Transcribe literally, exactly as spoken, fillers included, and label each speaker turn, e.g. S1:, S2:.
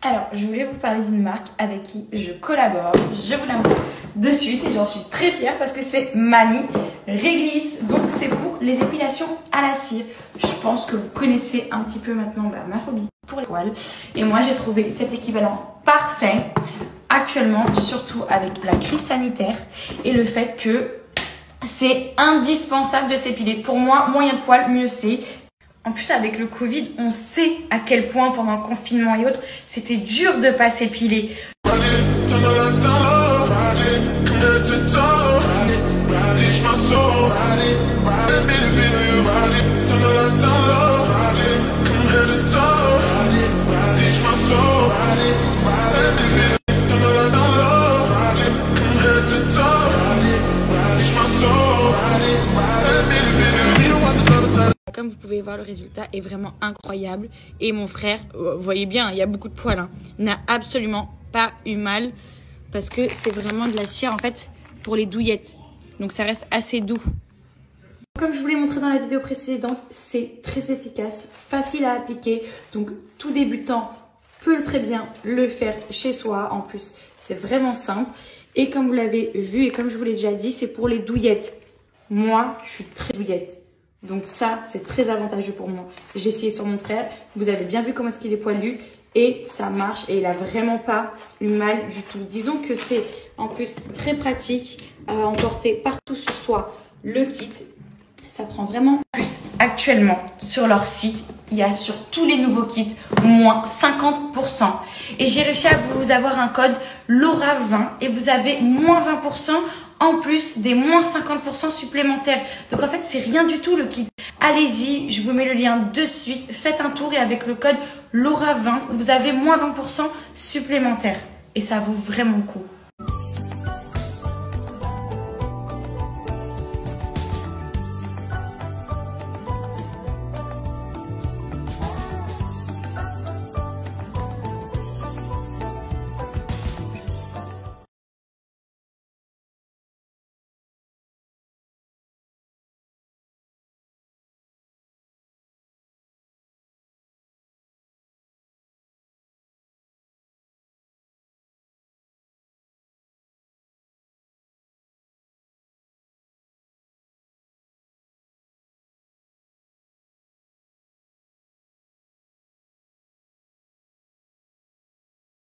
S1: Alors, je voulais vous parler d'une marque avec qui je collabore. Je vous la montre de suite et j'en suis très fière parce que c'est Mami Réglisse. Donc, c'est pour les épilations à la cire. Je pense que vous connaissez un petit peu maintenant bah, ma phobie pour les poils. Et moi, j'ai trouvé cet équivalent parfait actuellement, surtout avec la crise sanitaire et le fait que c'est indispensable de s'épiler. Pour moi, moins il y a de poils, mieux c'est. En plus, avec le Covid, on sait à quel point, pendant le confinement et autres, c'était dur de pas s'épiler. Comme vous pouvez voir, le résultat est vraiment incroyable. Et mon frère, vous voyez bien, il y a beaucoup de poils, hein, n'a absolument pas eu mal. Parce que c'est vraiment de la cire, en fait, pour les douillettes. Donc ça reste assez doux. Comme je vous l'ai montré dans la vidéo précédente, c'est très efficace, facile à appliquer. Donc tout débutant peut très bien le faire chez soi. En plus, c'est vraiment simple. Et comme vous l'avez vu et comme je vous l'ai déjà dit, c'est pour les douillettes. Moi, je suis très douillette. Donc ça, c'est très avantageux pour moi. J'ai essayé sur mon frère. Vous avez bien vu comment est-ce qu'il est poilu. Et ça marche. Et il n'a vraiment pas eu mal du tout. Disons que c'est en plus très pratique à emporter partout sur soi le kit. Ça prend vraiment plus. Actuellement, sur leur site, il y a sur tous les nouveaux kits moins cinquante pour cent. Et j'ai réussi à vous avoir un code Laura vingt et vous avez moins vingt pour cent en plus des moins cinquante pour cent supplémentaires. Donc en fait, c'est rien du tout le kit. Allez-y, je vous mets le lien de suite. Faites un tour et avec le code Laura vingt, vous avez moins vingt pour cent supplémentaires. Et ça vaut vraiment le coup.